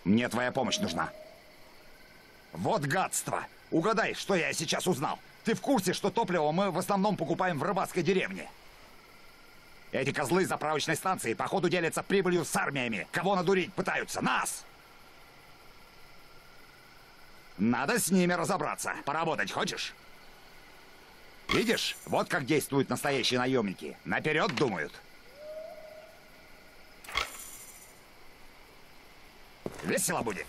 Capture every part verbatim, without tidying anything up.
Мне твоя помощь нужна. Вот гадство! Угадай, что я сейчас узнал. Ты в курсе, что топливо мы в основном покупаем в рыбацкой деревне? Эти козлы заправочной станции, походу, делятся прибылью с армиями. Кого надурить пытаются? Нас! Надо с ними разобраться. Поработать хочешь? Видишь, вот как действуют настоящие наемники. Наперед думают. Весело будет.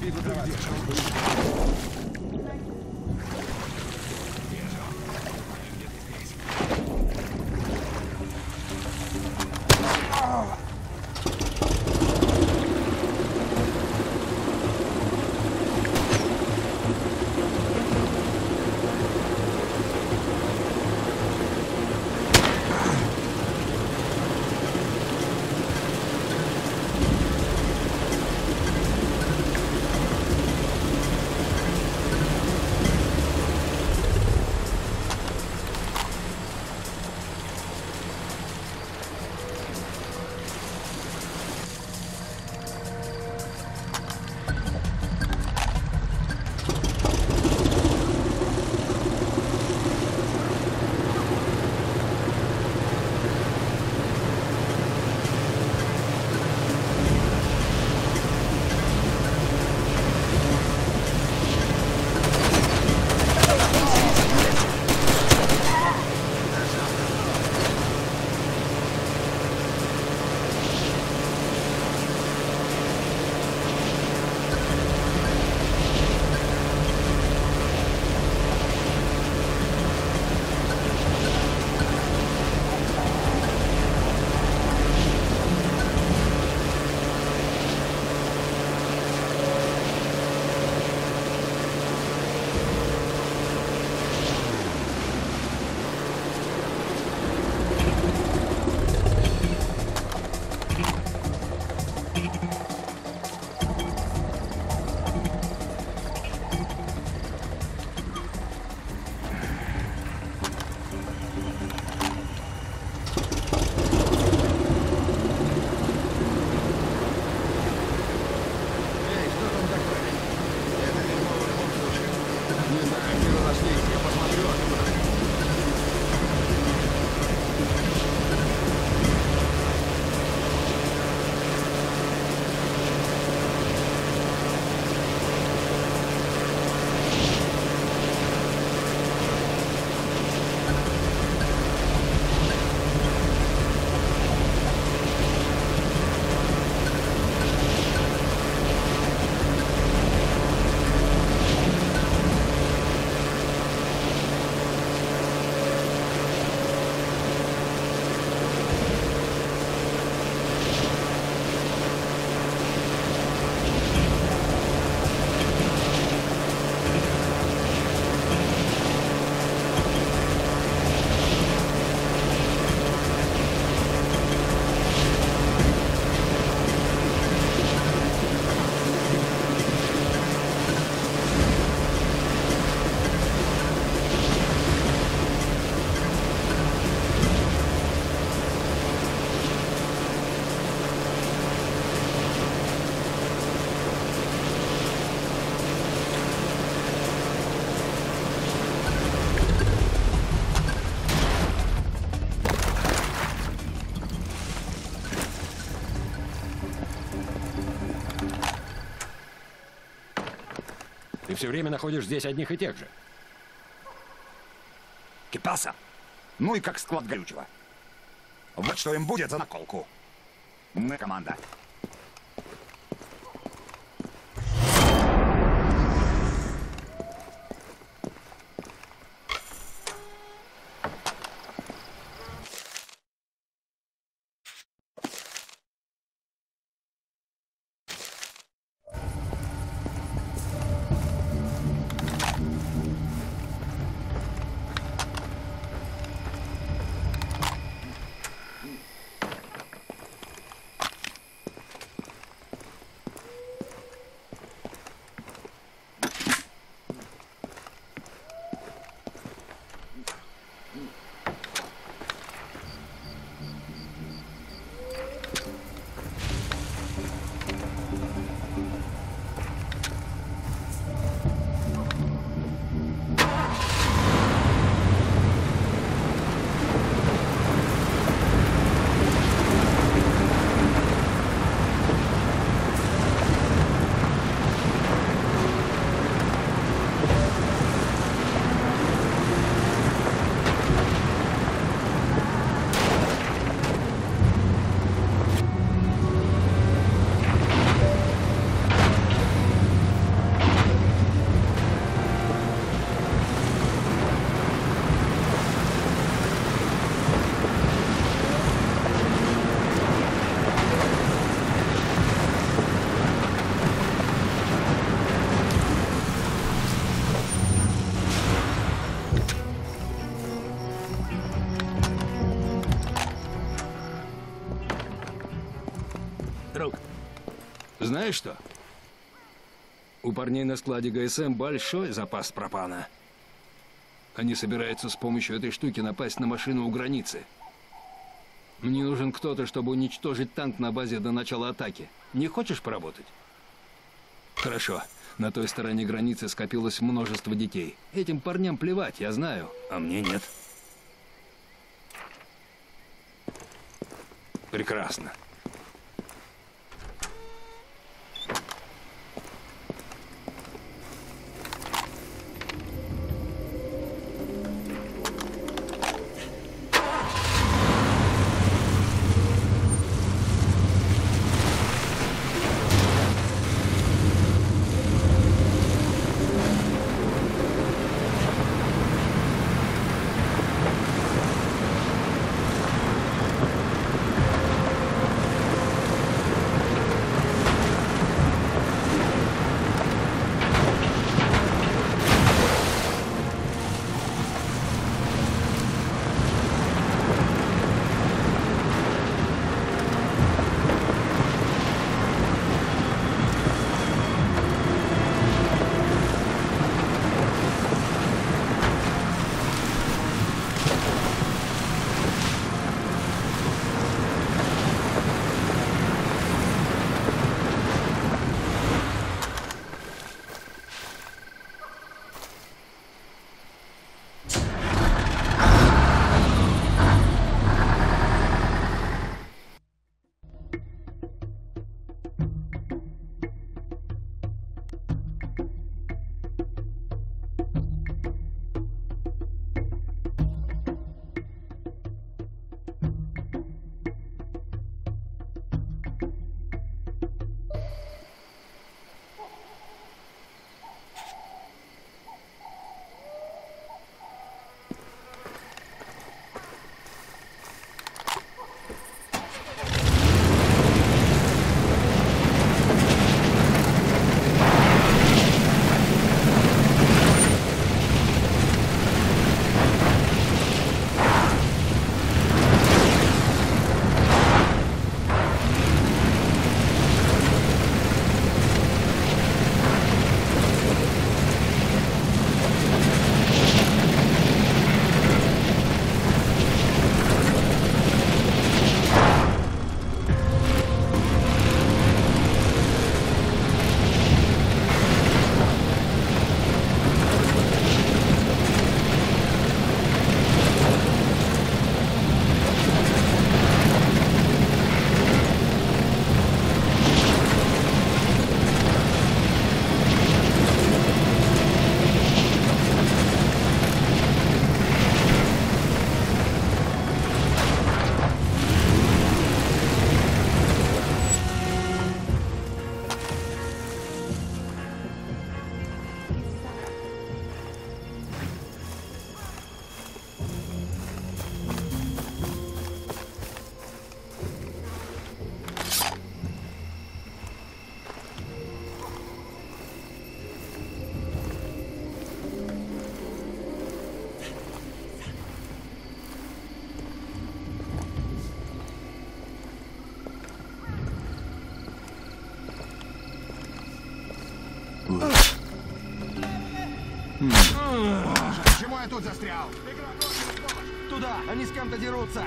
Ты все время находишь здесь одних и тех же. Кипаса. Ну и как склад горючего. Вот что им будет за наколку. Мы команда. Знаешь что? У парней на складе ГСМ большой запас пропана. Они собираются с помощью этой штуки напасть на машину у границы. Мне нужен кто-то, чтобы уничтожить танк на базе до начала атаки. Не хочешь поработать? Хорошо. На той стороне границы скопилось множество детей. Этим парням плевать, я знаю, а мне нет. Прекрасно. Почему я тут застрял? Туда! Они с кем-то дерутся!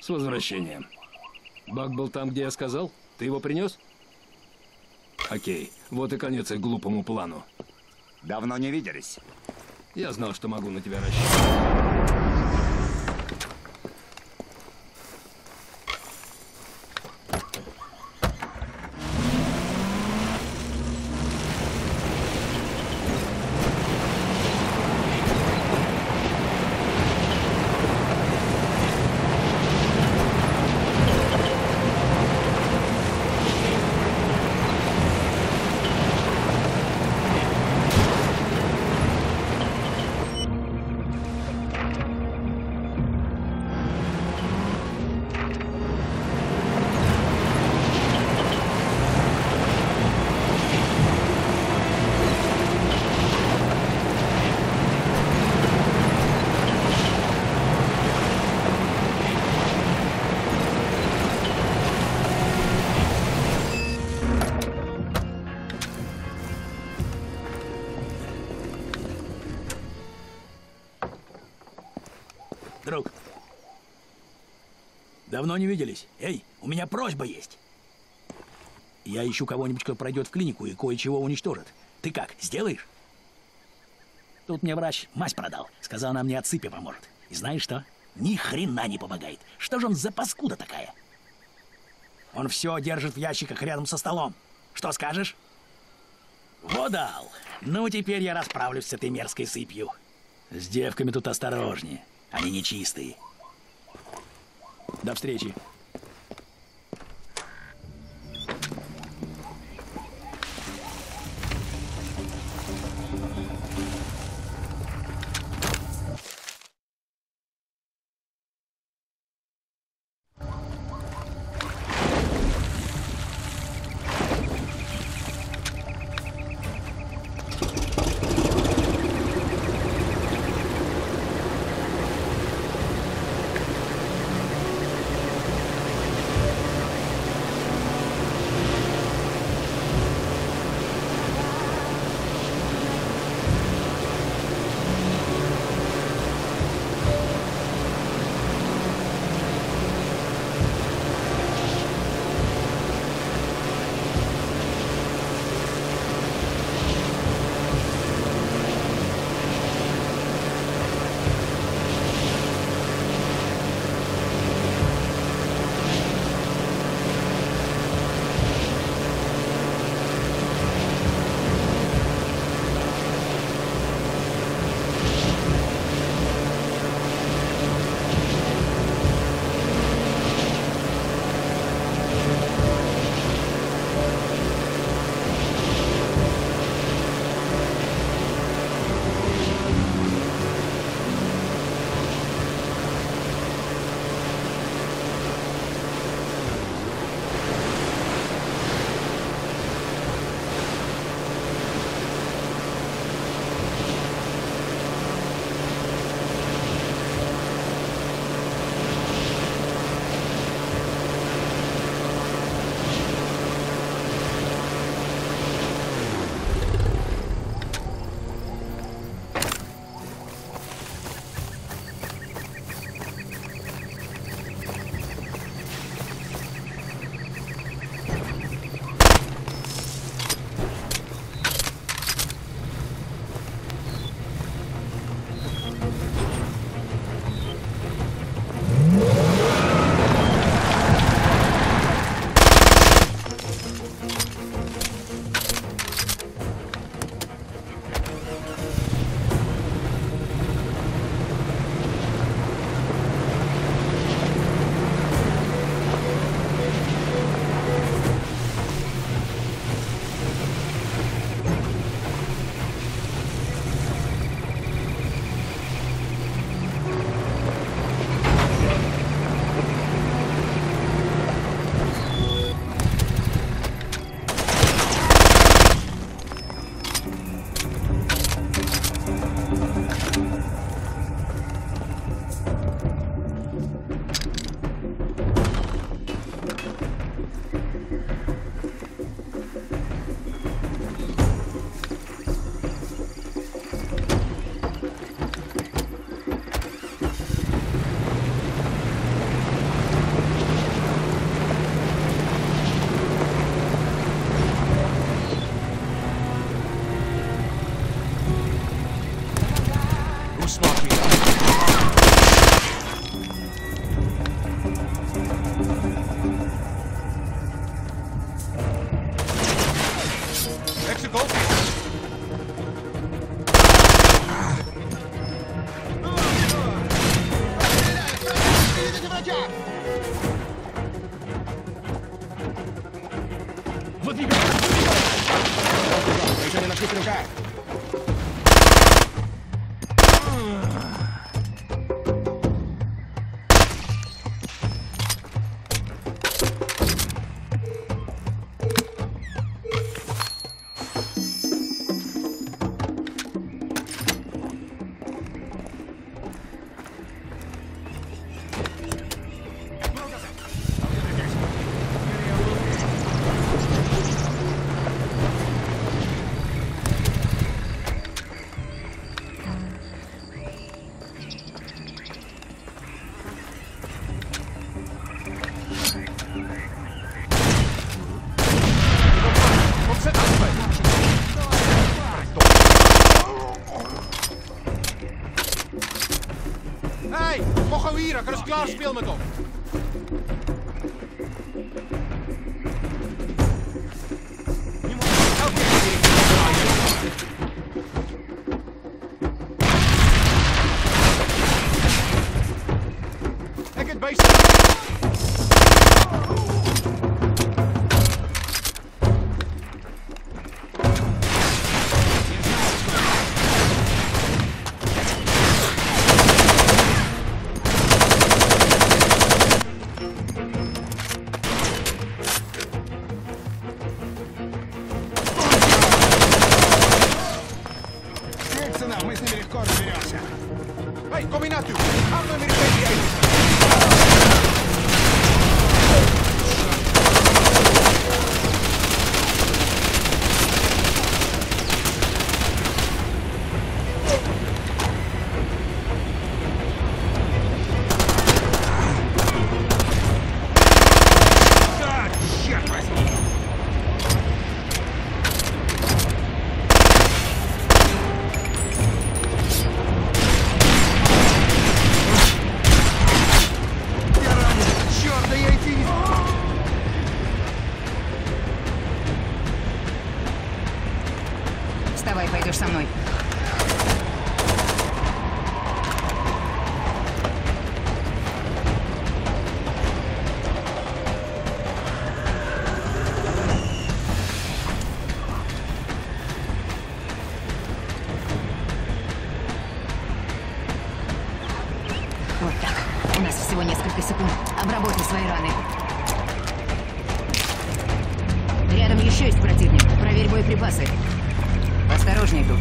С возвращением. Бак был там, где я сказал? Ты его принес? Окей, вот и конец их глупому плану. Давно не виделись. Я знал, что могу на тебя рассчитывать. Друг, давно не виделись. Эй, у меня просьба есть. Я ищу кого-нибудь, кто пройдет в клинику и кое-чего уничтожит. Ты как, сделаешь? Тут мне врач мазь продал. Сказал, она мне от сыпи поможет. И знаешь что? Ни хрена не помогает. Что же он за паскуда такая? Он все держит в ящиках рядом со столом. Что скажешь? Вот дал. Ну, теперь я расправлюсь с этой мерзкой сыпью. С девками тут осторожнее. Они нечистые. До встречи. bicycle! Еще не нашли стрелка. Hey, kom gauw hier, ik kan eens klaar spelen met hem. Ik het beest. Мы с ними легко разберемся. Hey, kom hier naartoe. Gaan we weer een beetje eten. Вставай, пойдешь со мной. Вот так. У нас всего несколько секунд. Обработай свои раны. Рядом еще есть противник. Проверь боеприпасы. Осторожней тут.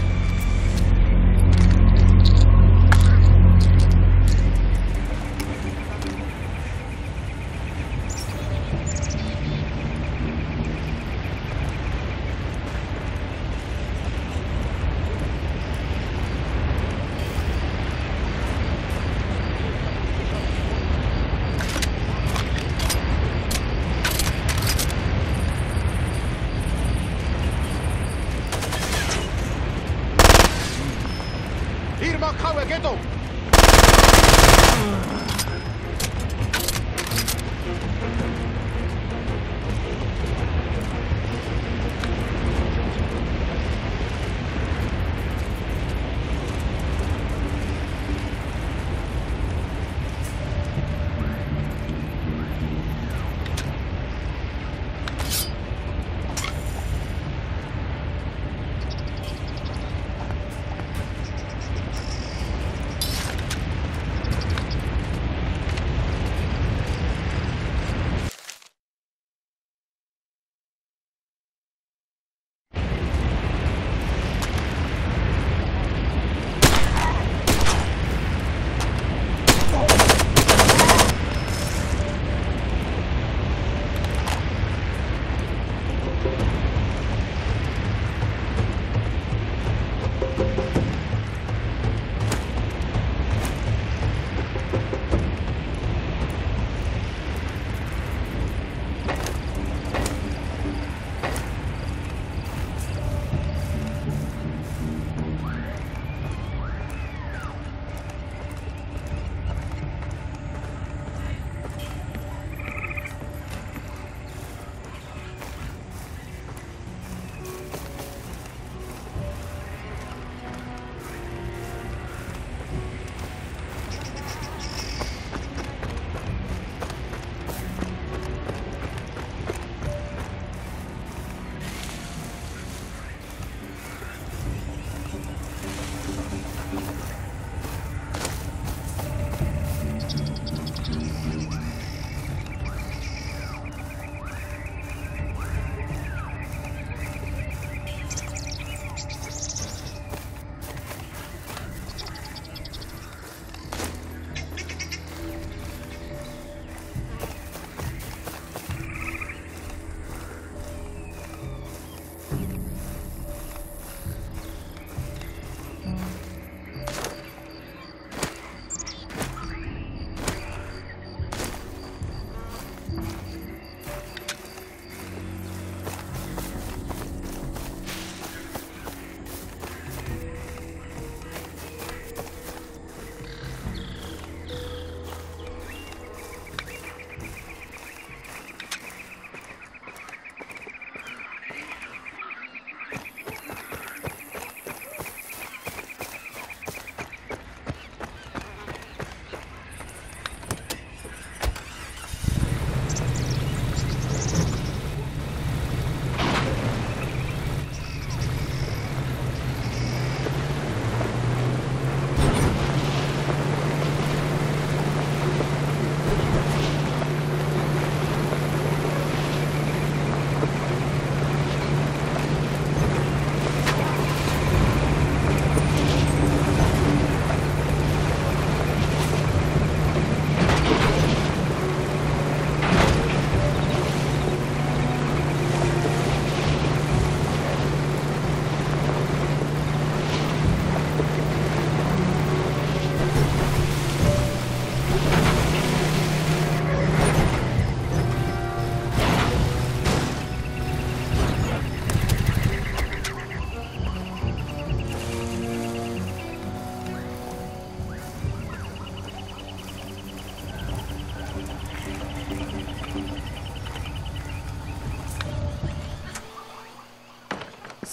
Hier, maak gauw, get op.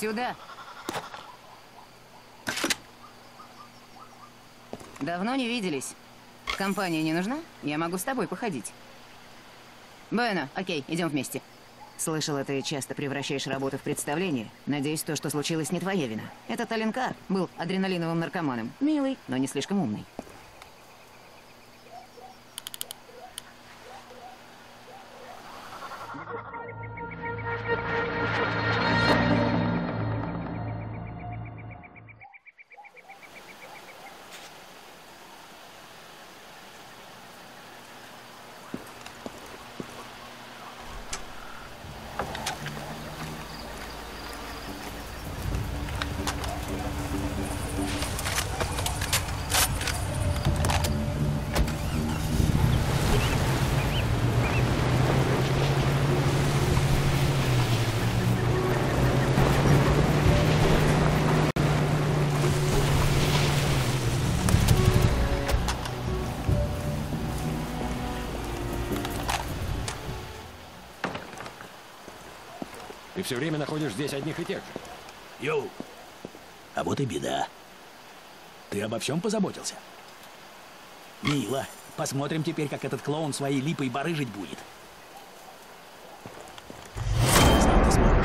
Сюда. Давно не виделись. Компания не нужна? Я могу с тобой походить. Bueno, окей, идем вместе. Слышала, ты часто превращаешь работу в представление. Надеюсь, то, что случилось, не твоя вина. Этот Аленкар был адреналиновым наркоманом. Милый, но не слишком умный. Ты все время находишь здесь одних и тех же. Йоу. А вот и беда. Ты обо всем позаботился? Мило. Посмотрим теперь, как этот клоун своей липой барыжить будет. Сам ты сможешь.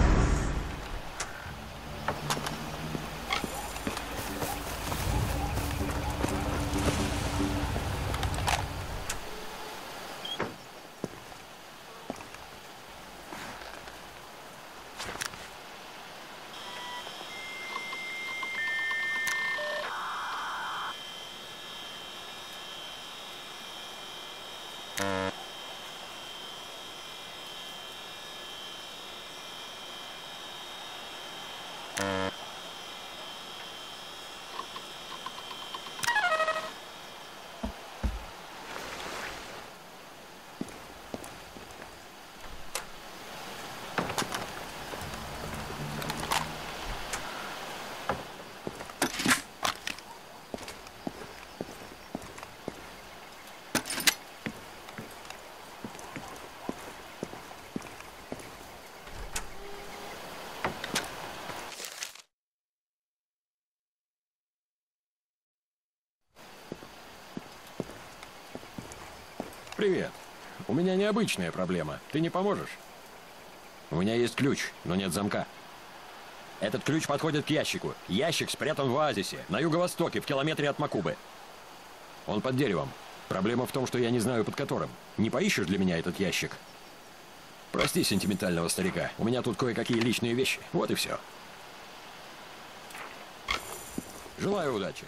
Привет. У меня необычная проблема. Ты не поможешь? У меня есть ключ, но нет замка. Этот ключ подходит к ящику. Ящик спрятан в оазисе, на юго-востоке, в километре от Макубы. Он под деревом. Проблема в том, что я не знаю, под которым. Не поищешь для меня этот ящик? Прости сентиментального старика. У меня тут кое-какие личные вещи. Вот и все. Желаю удачи.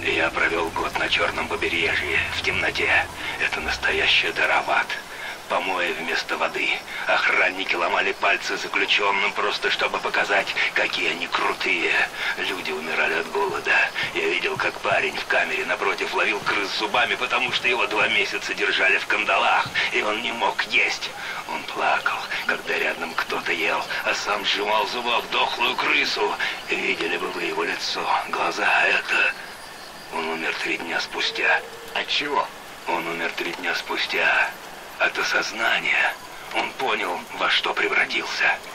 Я провел год на черном побережье, в темноте. Это настоящий дароват. Помои вместо воды. Охранники ломали пальцы заключенным, просто чтобы показать, какие они крутые. Люди умирали от голода. Я видел, как парень в камере напротив ловил крыс зубами, потому что его два месяца держали в кандалах, и он не мог есть. Он плакал, когда рядом кто-то ел, а сам сжимал в зубах дохлую крысу. Видели бы вы его лицо, глаза, это... Он умер три дня спустя. От чего? Он умер три дня спустя. От осознания. Он понял, во что превратился.